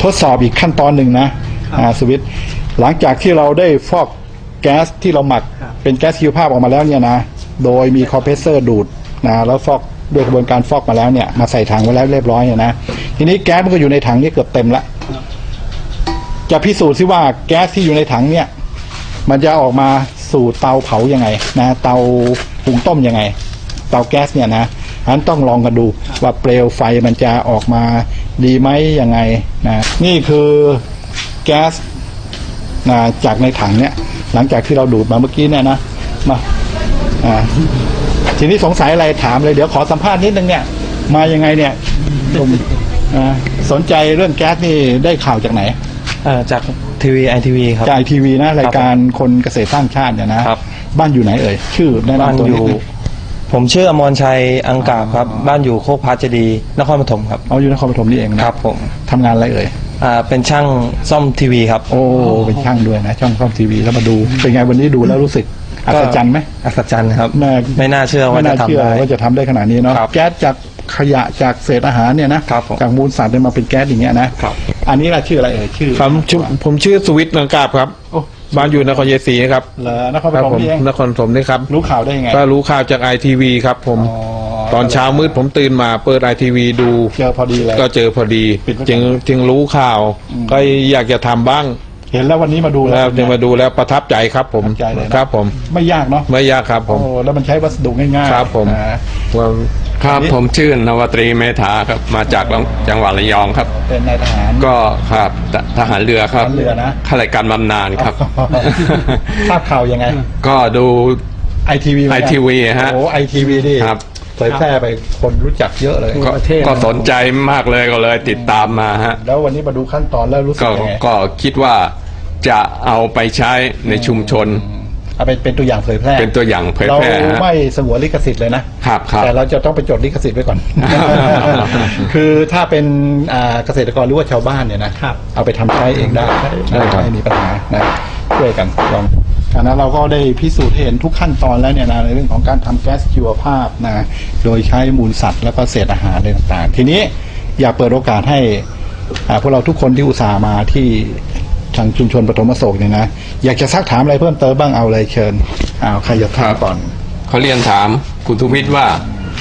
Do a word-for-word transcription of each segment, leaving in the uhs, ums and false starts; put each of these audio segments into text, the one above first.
ทดสอบอีกขั้นตอนหนึ่งนะอ่าสวิตหลังจากที่เราได้ฟอกแก๊สที่เราหมักเป็นแก๊สชีวภาพออกมาแล้วเนี่ยนะโดยมีคอมเพรสเซอร์ดูดนะแล้วฟอกด้วยกระบวนการฟอกมาแล้วเนี่ยมาใส่ถังไว้แล้วเรียบร้อยเนี่ยนะทีนี้แก๊สมันก็อยู่ในถังนี้เกือบเต็มละจะพิสูจน์ซิว่าแก๊สที่อยู่ในถังเนี่ยมันจะออกมาสู่เตาเผายังไงนะเตาหุงต้มยังไงเตาแก๊สเนี่ยนะอันต้องลองกันดูว่าเปลวไฟมันจะออกมาดีไหมยังไงนะนี่คือแก๊สนะจากในถังเนี่ยหลังจากที่เราดูดมาเมื่อกี้เนี่ยนะมาอ่าทีนี้สงสัยอะไรถามเลยเดี๋ยวขอสัมภาษณ์นิดนึงเนี่ยมายังไงเนี่ยผมสนใจเรื่องแก๊สนี่ได้ข่าวจากไหนจากทีวีไอทีวีครับจากไอทีวีนะรายการคนเกษตรสร้างชาติเนี่ยนะครับบ้านอยู่ไหนเอ่ยชื่อแนะนำตัวนิดนึงผมชื่ออมรชัยอังกาบครับบ้านอยู่โคกพระเจดีย์นครปฐมครับเอาอยู่นครปฐมนี่เองนะครับผมทำงานอะไรเอ่ยอ่าเป็นช่างซ่อมทีวีครับโอ้เป็นช่างด้วยนะช่างซ่อมทีวีแล้วมาดูเป็นไงวันนี้ดูแล้วรู้สึกอัศจรรย์ไหมอัศจรรย์ครับไม่น่าเชื่อว่าจะทำได้ว่าจะทำได้ขนาดนี้เนาะแก๊สจากขยะจากเศษอาหารเนี่ยนะจากมูลสัตว์เนี่ยมาเป็นแก๊สอย่างเงี้ยนะอันนี้ล่ะชื่ออะไรเอ่ยชื่อผมผมชื่อสุวิทย์นังกาบครับบ้านอยู่นครชัยศรีครับเหรอนครปฐมนี่เองนครปฐมนี่ครับรู้ข่าวได้ยังไงก็รู้ข่าวจากไอทีวีครับผมตอนเช้ามืดผมตื่นมาเปิดไอทีวีดูเจอพอดีเลยก็เจอพอดีจึงจึงรู้ข่าวก็อยากจะทำบ้างเห็นแล้ววันนี้มาดูแล้วจึงมาดูแล้วประทับใจครับผมครับผมไม่ยากเนาะไม่ยากครับผมแล้วมันใช้วัสดุง่ายๆครับผมครับผมชื่อนวตรีเมธาครับมาจากจังหวัดระยองครับเป็นนายทหารก็ครับทหารเรือครับเรือนะข้าราชการบำนาญครับทราบข่าวยังไงก็ดูไอทีวีไอทีวีฮะโอ้ไอทีวีดิครับเผยแพร่ไปคนรู้จักเยอะเลยก็สนใจมากเลยก็เลยติดตามมาฮะแล้ววันนี้มาดูขั้นตอนแล้วรู้สึกยังไงก็คิดว่าจะเอาไปใช้ในชุมชนเอาเป็นเป็นตัวอย่างเผยแพร่เป็นตัวอย่างเผยแพร่เราไม่สงวนลิขสิทธิ์เลยนะครับแต่เราจะต้องไปจดลิขสิทธิ์ไว้ก่อน คือถ้าเป็นเกษตรกรหรือว่าชาวบ้านเนี่ยนะเอาไปทำใช้เองได้ไม่มีปัญหานะช่วยกันลองอันนั้นเราก็ได้พิสูจน์เห็นทุกขั้นตอนแล้วเนี่ยนะในเรื่องของการทำแก๊สชีวภาพนะโดยใช้มูลสัตว์แล้วก็เศษอาหารอะไรต่างๆทีนี้อยากเปิดโอกาสให้พวกเราทุกคนที่อุตส่าห์มาที่ทางชุมชนปฐมอโศกเนี่ยนะอยากจะซักถามอะไรเพิ่มเติมบ้างเอาเลยเชิญเอาใครจะถามก่อนเขาเรียนถามคุณทุวิทย์ว่า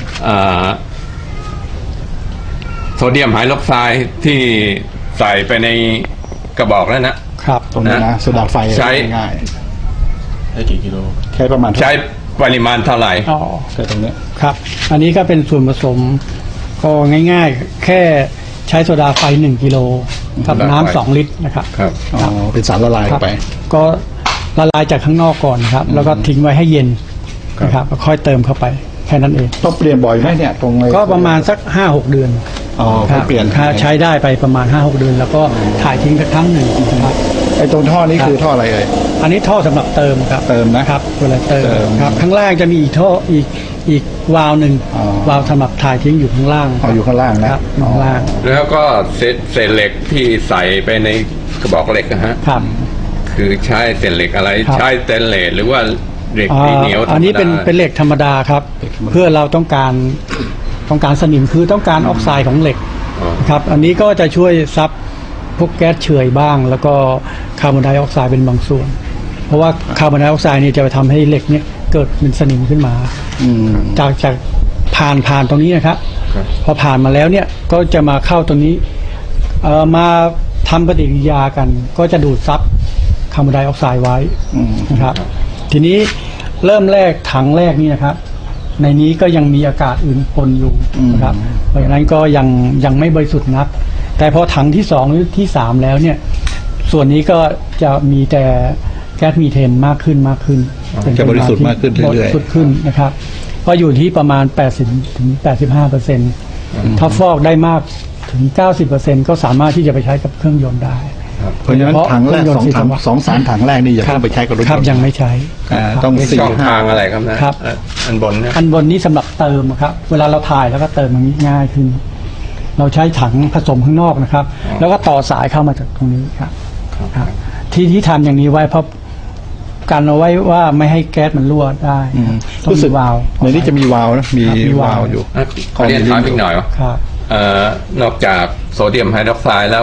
โซเดียมไฮดรอกไซด์ที่ใส่ไปในกระบอกแล้วนะครับตรงนี้นะโซดาไฟใช้ง่ายใช้กี่กิโลใช้ประมาณใช้ปริมาณเท่าไหร่อ๋อใช่ตรงนี้ครับอันนี้ก็เป็นส่วนผสมก็ง่ายๆแค่ใช้โซดาไฟหนึ่งกิโลกับน้ำสองลิตรนะครับครับอ๋อเป็นสารละลายเข้าไปก็ละลายจากข้างนอกก่อนครับแล้วก็ทิ้งไว้ให้เย็นนะครับแล้วค่อยเติมเข้าไปแค่นั้นเองต้องเปลี่ยนบ่อยไหมเนี่ยตรงเลยก็ประมาณสักห้าหกเดือนอ๋อเปลี่ยนใช้ได้ไปประมาณห้าหกเดือนแล้วก็ถ่ายทิ้งสักครั้งหนึ่งครับไอ้ตรงท่อนี้คือท่ออะไรเอ่ยอันนี้ท่อสำหรับเติมครับเติมนะครับเวลาเติมครับข้างล่างจะมีอีกท่ออีกอีกวาล์วหนึ่งวาล์วสำหรับถ่ายทิ้งอยู่ข้างล่างอ๋ออยู่ข้างล่างนะครับข้างล่างแล้วก็เศษเศษเหล็กที่ใส่ไปในกระบอกเหล็กนะฮะครับคือใช้เศษเหล็กอะไรใช้สเตนเลสหรือว่าเหล็กเหนียวอันนี้เป็นเป็นเหล็กธรรมดาครับเพื่อเราต้องการต้องการสนิมคือต้องการออกไซด์ของเหล็กครับอันนี้ก็จะช่วยซับพวกแก๊สเฉื่อยบ้างแล้วก็คาร์บอนไดออกไซด์เป็นบางส่วนเพราะว่าคาร์บอนไดออกไซด์นี่จะไปทำให้เหล็กเนี่ยเกิดเป็นสนิมขึ้นมาจากจากผ่านผ่านตรงนี้นะครับพอผ่านมาแล้วเนี่ยก็จะมาเข้าตรงนี้เอ่อมาทำปฏิกิริยากันก็จะดูดซับคาร์บอนไดออกไซด์ไว้นะครับทีนี้เริ่มแรกถังแรกนี่นะครับในนี้ก็ยังมีอากาศอื่นปนอยู่นะครับเพราะฉะนั้นก็ยังยังไม่บริสุทธิ์นักแต่พอถังที่สองหรือที่สามแล้วเนี่ยส่วนนี้ก็จะมีแต่แก๊สมีเทนมากขึ้นมากขึ้นจะบริสุทธิ์มากขึ้นเรื่อยๆบริสุทธิ์ขึ้นนะครับก็อยู่ที่ประมาณ แปดสิบถึงแปดสิบห้าเปอร์เซ็นต์ ถ้าฟอกได้มากถึง เก้าสิบเปอร์เซ็นต์ ก็สามารถที่จะไปใช้กับเครื่องยนต์ได้เพราะฉะนั้นถังแรกสองถังสองสามถังแรกนี่อย่าเพิ่งไปใช้กับรถยนต์ครับยังไม่ใช้ต้องสี่ช่องทางอะไรครับนะครับอันบนนะอันบนนี้สำหรับเติมครับเวลาเราถ่ายแล้วก็เติมมันง่ายขึ้นเราใช้ถังผสมข้างนอกนะครับแล้วก็ต่อสายเข้ามาจากตรงนี้ครับที่ที่ทำอย่างนี้ไว้เพราะการเอาไว้ว่าไม่ให้แก๊สมันรั่วได้รู้สึกวาล์วในนี้จะมีวาล์วนะมีวาล์วอยู่ขอเรียนถามอีกหน่อยว่านอกจากโซเดียมไฮดรอกไซด์แล้ว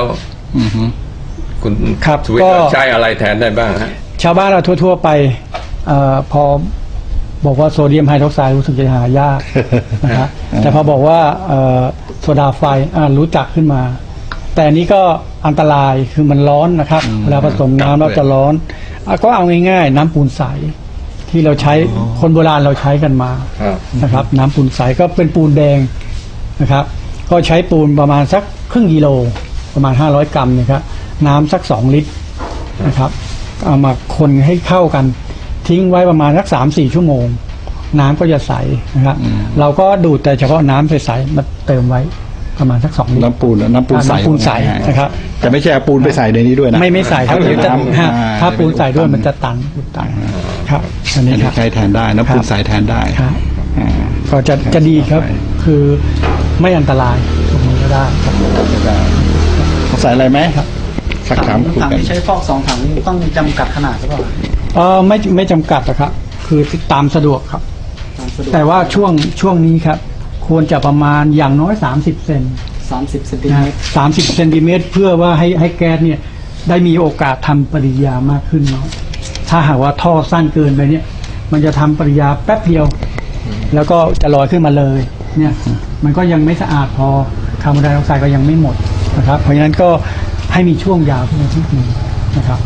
อือฮึคุณครับสวิตก็ใช้อะไรแทนได้บ้างฮะชาวบ้านเราทั่ว ๆ ไปเออพอบอกว่าโซเดียมไฮดรอกไซด์รู้สึกจะหายากนะครับแต่พอบอกว่าเอ่อโซดาไฟอ่ารู้จักขึ้นมา แต่อันนี้ก็อันตรายคือมันร้อนนะครับเวลาผสมน้ำแล้วจะร้อนอ่ะก็เอาง่ายๆน้ำปูนใสที่เราใช้คนโบราณเราใช้กันมาครับนะครับ น้ำปูนใสก็เป็นปูนแดงนะครับ ก็ใช้ปูนประมาณสักครึ่งกิโลประมาณห้าร้อยกรัมนะครับน้ำสักสองลิตรนะครับเอามาคนให้เข้ากันทิ้งไว้ประมาณสักสามสี่ชั่วโมง น้ำก็จะใสนะครับ เราก็ดูดแต่เฉพาะน้ำใสๆมาเติมไว้ประมาณสักสองลิตรน้ำปูนน้ำปูนใสน้ำปูนใสนะครับแต่ไม่ใช่เอาปูนไปใส่ในนี้ด้วยนะไม่ไม่ใส่ครับเอาเดี๋ยวจะน้ำฮะอ่ถ้าปูนใส่ด้วยมันจะตันอุดตันครับอันอันี้นคนี้รับใช้แทนได้น้ำปูนใสแทนได้ครับอ่าก็จะจะดีครับ คือไม่อันตรายตรงนี้ก็ได้ครับได้ใส่อะไรไหมครับสักถามคุยถังกันที่ใช้ฟอกสองถังนี่ต้องจำกัดขนาดหรือเปล่าเออไม่ไม่จำกัดนะครับ คือตามสะดวกครับตามสะดวกแต่ว่าช่วงช่วงนี้ครับ ควรจะประมาณอย่างน้อยสามสิบเซนสามสิบเซนตินะเมตรสามสิบเซนติเมตรเพื่อว่าให้ให้แก๊สเนี่ย ได้มีโอกาสทำปฏิกิริยามากขึ้นเนาะถ้าหากว่าท่อสั้นเกินไปเนี่ย มันจะทำปฏิกิริยาแป๊บเดียว แล้วก็จะลอยขึ้นมาเลย เนี่ย มันก็ยังไม่สะอาดพอคาร์บอนไดออกไซด์ก็ยังไม่หมดนะครับ เพราะฉะนั้นก็ให้มีช่วงยาวขึ้นมาทีนึงนะครับ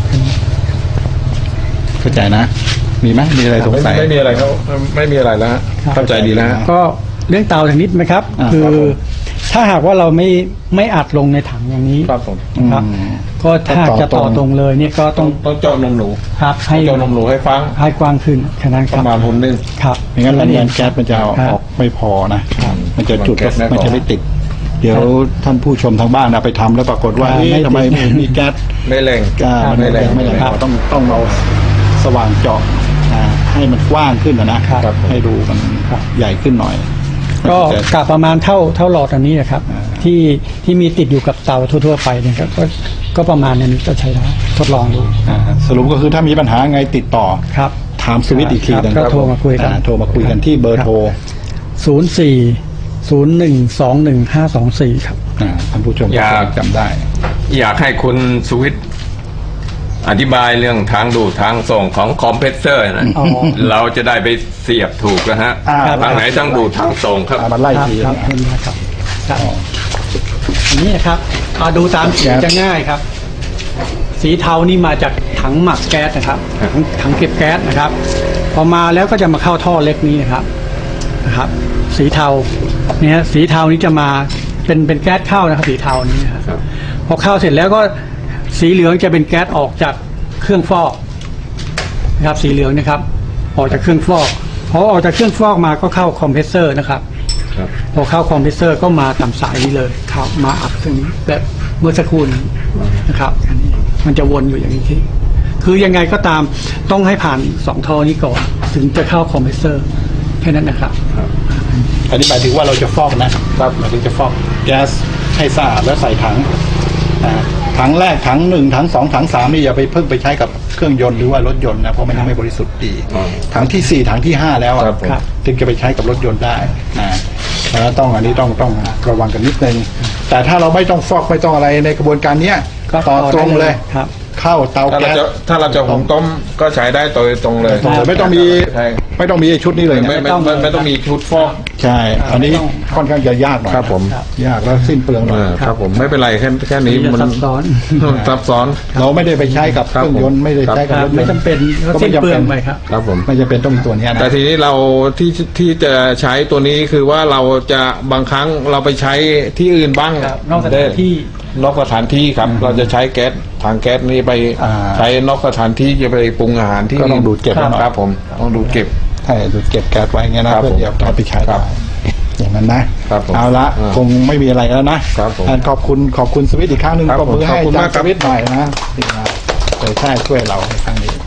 เข้าใจนะ มีไหมมีอะไรสงไม่สัยไม่มีอะไรครับไม่มีอะไรแล้วฮะครับเข้าใจดีแล้วฮะก็เรื่องเตาทางนิดไหมครับอ่าคือครับผมถ้าหากว่าเราไม่ไม่อัดลงในถังอย่างนี้ครับผมนะครับอืมก็ถ้าจะต่อต่อตรงตรงเลยเนี่ยก็ต้ต้ออง งต้องเจาะนมหนูครับ ให้เจาะนมหนูให้ฟังให้กว้างขึ้นแค่นั้นคปรับระมาณหุ่นหนึงครับไม่งั้นแรงแก๊สมันจะเอาครับออกไม่พอนะ มันจะจุดแก๊สไม่พอมันจะไม่ติด เดี๋ยวท่านผู้ชมทางบ้านนะไปทำแล้วปรากฏว่าครับเอ๊ะไม่ติดทำไมไม่เห็นมีแก๊สไม่แรงอ่ามันไม่แรงไม่แรงครับพอต้องต้องเอาสว่างเจาะอ่าให้มันกว้างขึ้นนะนะครับ ให้ดูมันครับใหญ่ขึ้นหน่อยก็มันจะกะประมาณเท่าเท่าหลอดอันนี้นะครับ ที่ที่มีติดอยู่กับเตาทั่ว ๆ ไปเนี่ยครับก็ก็ประมาณนี้ก็ใช้ได้ทดลองดูอ่าสรุปก็คือถ้ามีปัญหาไงติดต่อครับถามสวิตช์อีกทีครับหนึงก็โทรมาคุยกันอ่โทรมาคุยกันที่เบอร์โทรศูนย์สี่ศูนย์หนึ่งสองหนึ่งห้าสองสี่ครับอ่าท่านผู้ชมอยากจำได้อยากให้คุณสวิตอธิบายเรื่องทางดูดทางส่งของคอมเพรสเซอร์นะอ๋อเราจะได้ไปเสียบถูกนะฮะอ่าทางไหนทางดูดทางส่งครับอ่ามาไล่ครับทีครับนะเห็นไหมครับครับอันนี้นะครับเอาดูตามสีแก๊สจะง่ายครับ สีเทานี่มาจากถังหมักแก๊สนะครับถังถังเก็บแก๊สนะครับ พอมาแล้วก็จะมาเข้าท่อเล็กนี้นะครับนะครับ สีเทาเนี่ยฮะสีเทานี้จะมาเป็นเป็นแก๊สเข้านะครับสีเทานี้นะครับครับพอเข้าเสร็จแล้วก็สีเหลืองจะเป็นแก๊สออกจากเครื่องฟอกนะครับสีเหลืองนะครับ ออกจากเครื่องฟอกพอออกจากเครื่องฟอกมาก็เข้าคอมเพรสเซอร์นะครับครับพอเข้าคอมเพรสเซอร์ก็มาตามสายนี้เลยเข้ามาอัดตรงนี้แบบเมื่อสักครู่นี้นะครับอันนี้มันจะวนอยู่อย่างนี้ที่คือยังไงก็ตามต้องให้ผ่านสองท่อนี้ก่อนถึงจะเข้าคอมเพรสเซอร์แค่นั้นนะครับอันนี้หมายถึงว่าเราจะฟอกนะครับหมายถึงจะฟอกแก๊สให้สะอาดแล้วใส่ถังอ่าถังแรกถังหนึ่งถังสองถังสามนี่อย่าไปเพิ่งไปใช้กับเครื่องยนต์หรือว่ารถยนต์นะเพราะมันยังไม่บริสุทธิ์ดีอ๋อถังที่สี่ถังที่ห้าแล้วอะครับผมถึงจะไปใช้กับรถยนต์ได้นะแล้วต้องอันนี้ต้องต้องระวังกันนิดนึงแต่ถ้าเราไม่ต้องฟอกไม่ต้องอะไรในกระบวนการเนี้ยก็ต่อตรงเลยครับเข้าเตาถ้าเราแก๊สจะถ้าเราจะหุงต้มก็ใช้ได้โดยตรงเลยตรงเลยไม่ต้องมีใช่ไม่ต้องมีไอ้ชุดนี้เลยไม่นะไม่ไม่ไม่ต้องมีชุดฟอกใช่ อันนี้ค่อนข้างจะยากหน่อยครับผมยากแล้วสิ้นเปลืองหน่อยอ่าครับผมไม่เป็นไรแค่แค่นี้จะมันซับซ้อนซับซ้อนเราไม่ได้ไปใช้กับเคครับรื่องยนต์ไม่ได้ใช้กับครรับถยไม่นต์จำเป็นก็สิ้นเปลืองไปครับครับผมไม่จำเป็นต้องมีตัวเนี้ยนะแต่ทีนี้เราที่ที่จะใช้ตัวนี้คือว่าเราจะบางครั้งเราไปใช้ที่อื่นบ้างครับนอกสถานที่นอกสถานที่ครับ เราจะใช้แก๊สทางแก๊สนี้ไปอ่าใช้นอกสถานที่จะไปปรุงอาหารที่ก็ต้องดูดเก็บไว้หน่อยครับผมต้องดูดเก็บใช่ดูดเก็บแก๊สไว้เงี้ยนะครับ เพื่อผมเดี๋ยวเอาไปใช้ครัได้บอย่างนั้นนะครับผมเอาละอ่าคงไม่มีอะไรแล้วนะครับผมอ่าขอบคุณขอบคุณสวิตอีกครั้งหนึ่งครับปรบมือผมให้ขอบคุณอาจารมากย์ครัสบวิตหน่อยนะที่มาเผยแพร่ช่วยเราในครั้งนี้